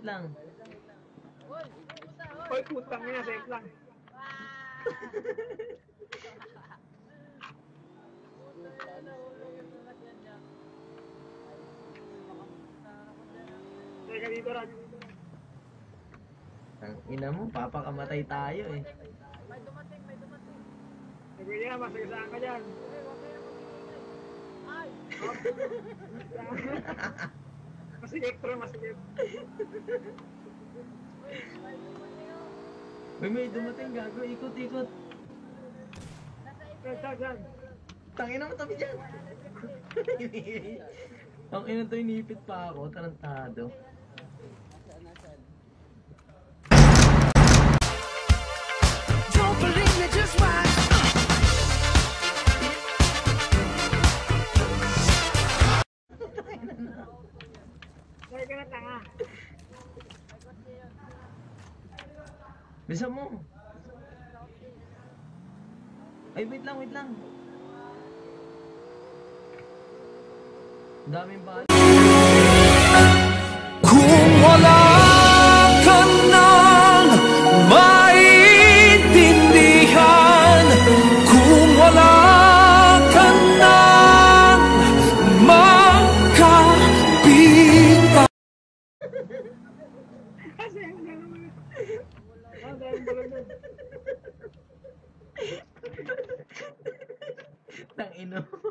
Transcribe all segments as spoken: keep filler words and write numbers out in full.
lang. Oy, putang ina, safe lang. Teka dito, Rod. Ang ina mo, papakamatay tayo eh. May dumating, may dumating. Sabi niya, masagasaan ka dyan. Ay! Masigit, bro, masigit. May may dumating gago, ikot-ikot. Dyan, dyan, dyan. Tangina mo tabi dyan. Ang ina to, inipit pa ako, tarantado. Don't believe me, just watch. Dahil ka na tanga. Bisa mo. Ay, wait lang, wait lang. Daming bahay. Kung wala ka nang maintindihan, kung wala ka nang makapitan. Kasi ang gano'n. Ang dahil balon nun. Tangina mo.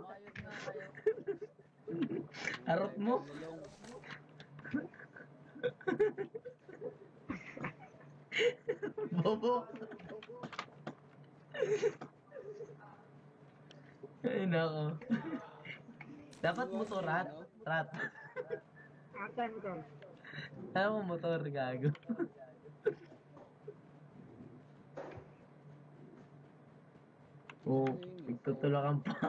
Harap mo. Bobo. Ay nako. Dapat motor, rat. Rat. Atay mo to. Alam mo motor, gago. Oh, nagtutulakan pa.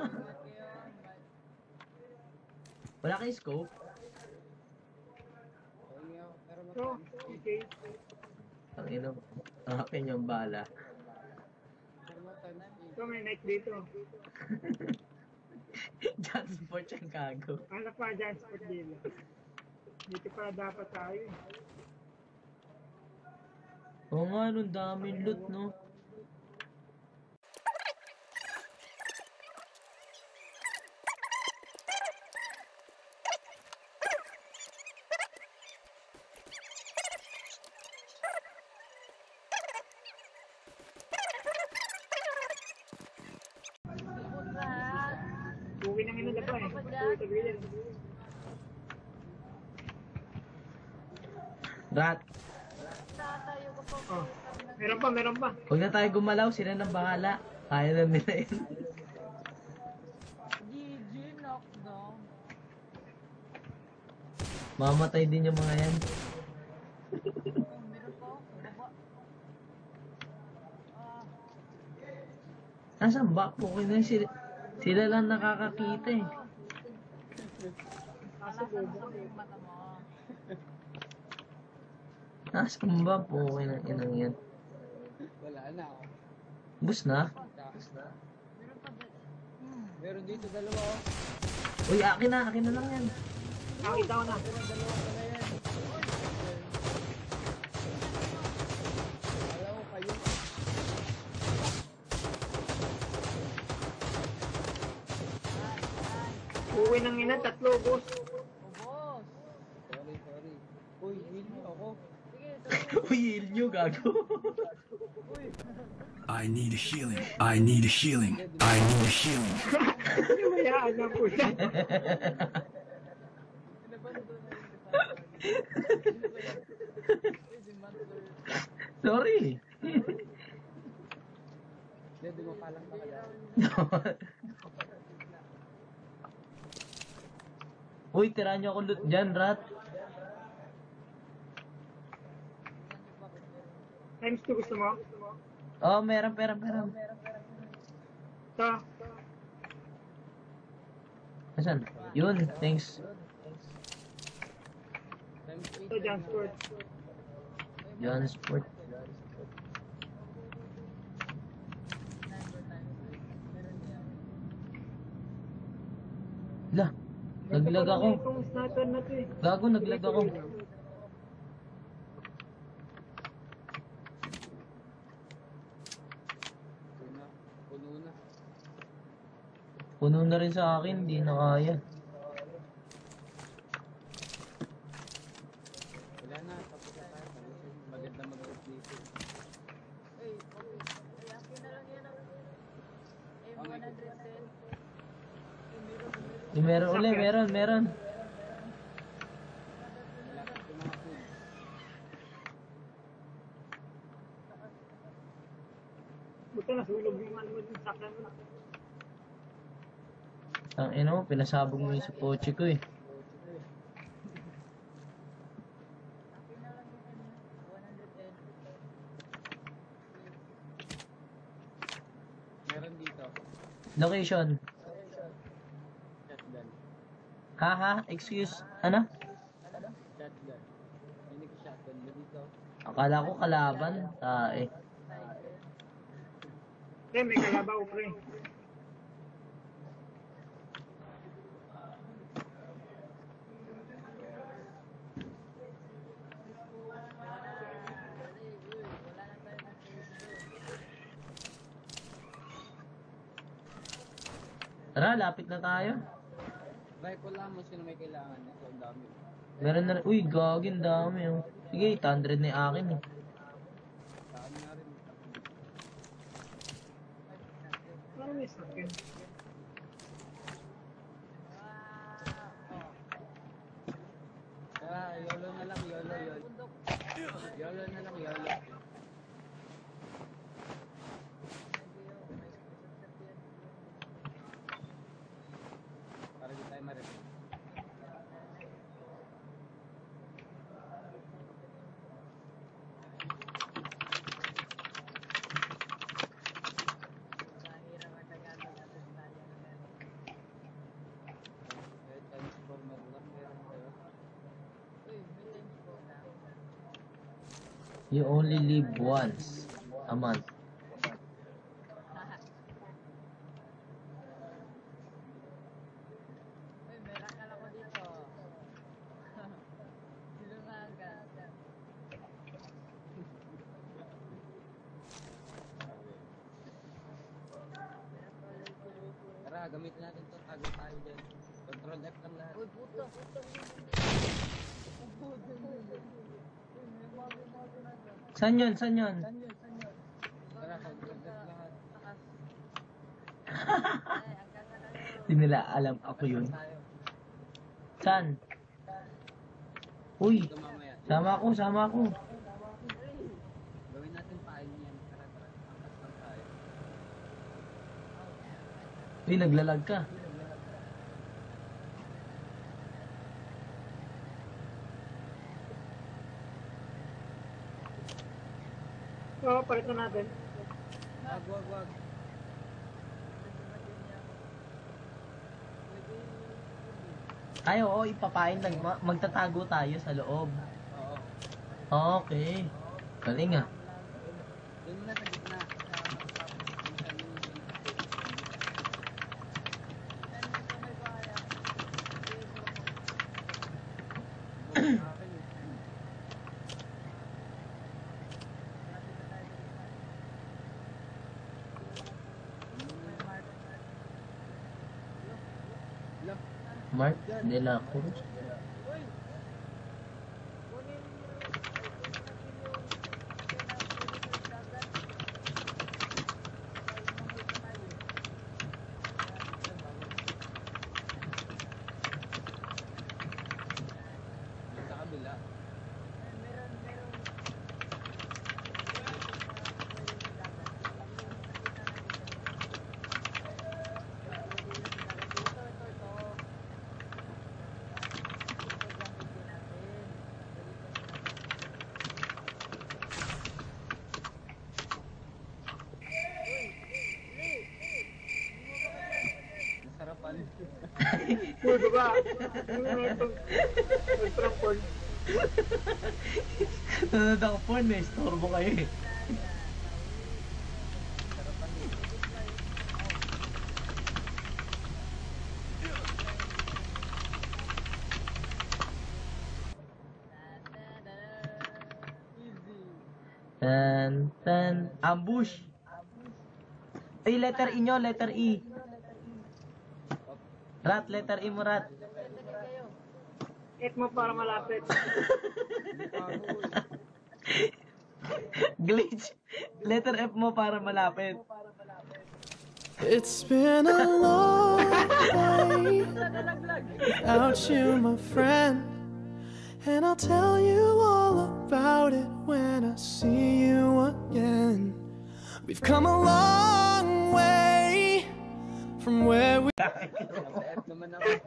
Wala kang scope? So, okay. Ang ino, ang akin yung bala. So, may night dito. Transport siyang kago. Ano pa dyan, spot dito. Dito pala dapat tayo. Oo nga, nung daming loot, no? Uwi nang ina pa eh. Uwi tabi yan. Rat, Oh, meron pa, meron pa. huwag na tayo gumalaw, sila nang bahala. Kaya na nila yun. G G, knockdown. Mamatay din yung mga yan. Oh, meron pa ako, baba. Ah, Nasaan ba? Okay na sila. Sila lang nakakakita eh. Nasa bobo. yung mata mo. Nasaan ba? Okay na inang yan. Wala na ako. Bus na? Meron pa ba? Hmm. Meron dito dalawa oh. Uy, akin na. Akin na lang yan. Nakita ko na. Dalawa pala yan. Alam ko kayo. Uwi nang ina, tatlo, boss. Oh, boss. Sorry, sorry. Uy, win mo ako. Sige, sige. Uy, heal nyo, gago. I need a healing. I need a healing. I need a healing. Hayaan na po siya. Sorry. Hindi, dumapalang pa ka. Uy, tira nyo ako loot dyan, rat. Times two gusto mo? Oh, meron, meron, meron. Ito. Asan? Yun, thanks. Ito, John Sport. John Sport. La, naglag ako. Itong sniper na to eh. Gago, naglag ako. Puno na rin sa akin, di na kaya. Wala na, tapos na tayo. Maganda mag-replace. Uy, okay. Ay, akin na lang yan. M one ten. Eh, meron, meron. Di, meron uli, meron, meron. Malapit yung mga food. Buto na sulog yung ano mo dun sa akin. Ang ino, pinasabog mo yung sa poche ko eh. Akin na lang yung ano, one ten. Meron dito. Location. Shotgun. Ha ha, excuse. Ano? Shotgun. May nag-shotgun ba dito? Akala ko kalaban. Ah, eh. Eh, may kalabaw, pre. Tara, lapit na tayo. Rifle lang mo sino may kailangan. Ito, ang dami. Meron na rin. Uy, gagin, dami oh. Sige, eight hundred na yung akin eh. Saan nga rin. Ano may sakin? Tara, YOLO na lang, YOLO, YOLO. YOLO na lang, YOLO. Para di tayo ma-repeat. Kahit transformer lang, meron kayo. You only live once a month. Uy, may rakal ako dito. Sino nga agad? Tara, gamitin natin to. Tago tayo dyan. Control F lang lahat. Uy, puto, puto. Saan yun? Saan yun? Tara, control F lahat. Hindi nila alam ako yun. Tayo. Saan? Uy, Ito mamaya. sama ako, sama ako. Gawin natin file niyan. Tara, tara. Angkas lang tayo. Uy, naglalag ka. Oo, palit na natin. Wag, wag, wag. Ay, oo, ipapain lang. Ma- Magtatago tayo sa loob. Oo. Okay. Galing ah. Doon muna sa gitna. Sa Mark de la Cruz. Sa kabila. Nasarapan. Uy, baba. Yung ito. Nag-trampol. Nanonood ako porn eh. Storbo kayo eh. Nasarapan eh. Tan, tan. Ambush. Ay, letter E nyo, letter E. Rat, letter E mo, Rat. Letter E kayo. F mo para malapit. Glitch. Letter F mo para malapit. It's been a long day without you, my friend. And I'll tell you all about it when I see you again. We've come a long way from where we... F naman ako.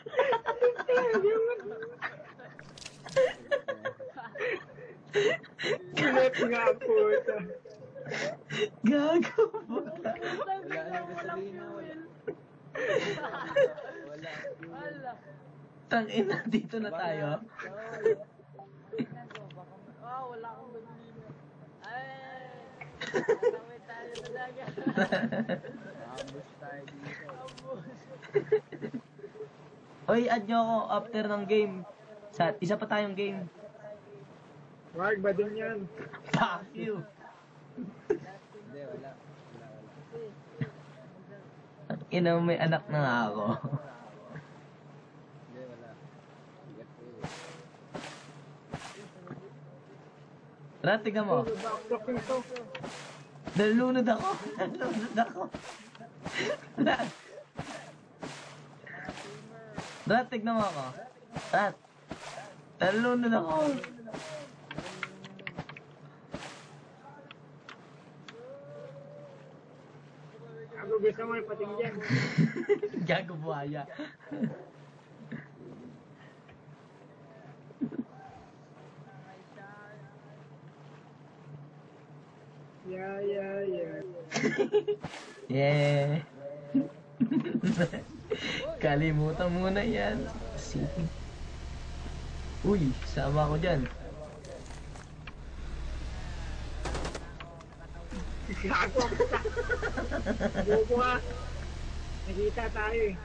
Kinep nga po ito. Gago. Wala na gasolina. Wala. Wala. Wala. Tangina, dito na tayo. Tingnan ko, baka... Ah, wala akong gasolina. Ay! Nakawit tayo sa dagat. Ambush tayo dito. Oy, add nyo ako after ng game. Sa, isa pa tayong game. Wag ba din yan? Fuck you. Hindi, wala. Wala, wala. Ina, may anak na nga ako. Hindi, wala. F A. Rat, tignan mo. Backstock nito. Nalunod ako. Nalunod ako. Rat. Rat, tignan mo ako. Rat. Nalunod ako. Ako gusto mo ipating dyan. Gago buhaya. Yeah, yeah, yeah. Yeah. Kalimutan mo na yan. Sige. Uy, sama ko dyan. Gago ang puta. Bobo ka. Nakita tayo eh.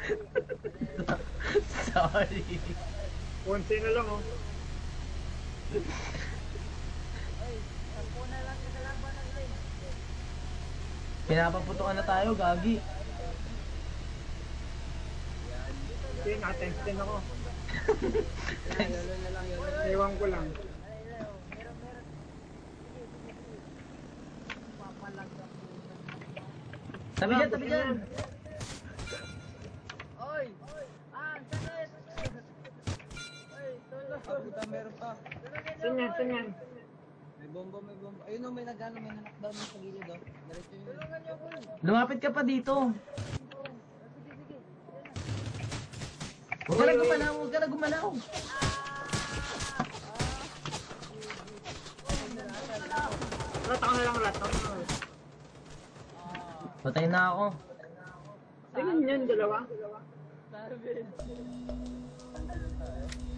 Sorry. Ponce na lang oh. Ay, sampu na lang sa kalaban natin. Pinapaputukan na tayo, gagi. Sige, naka-times ten ako. Yolo na lang, yolo. Ewan ko lang. Ay, ay, oh, meron, meron. Sige, sige, sige. Papalag ang puso. Tabi dyan, tabi dyan. Oy! Ah, ang sakit! Oy, tulog! Ah, puta, meron pa. Saan yan, saan yan? May bomba, may bomba. Ayun o, may nagano, may knockdown sa gilid o. Diretso yun. Tulungan niyo ko! Lumapit ka pa dito. Sige, sige. Huwag ka na gumalaw, huwag ka na gumalaw. Rat ako na lang, rat ako na lang. Patay na ako. Tingnan yun, dalawa. Sabi.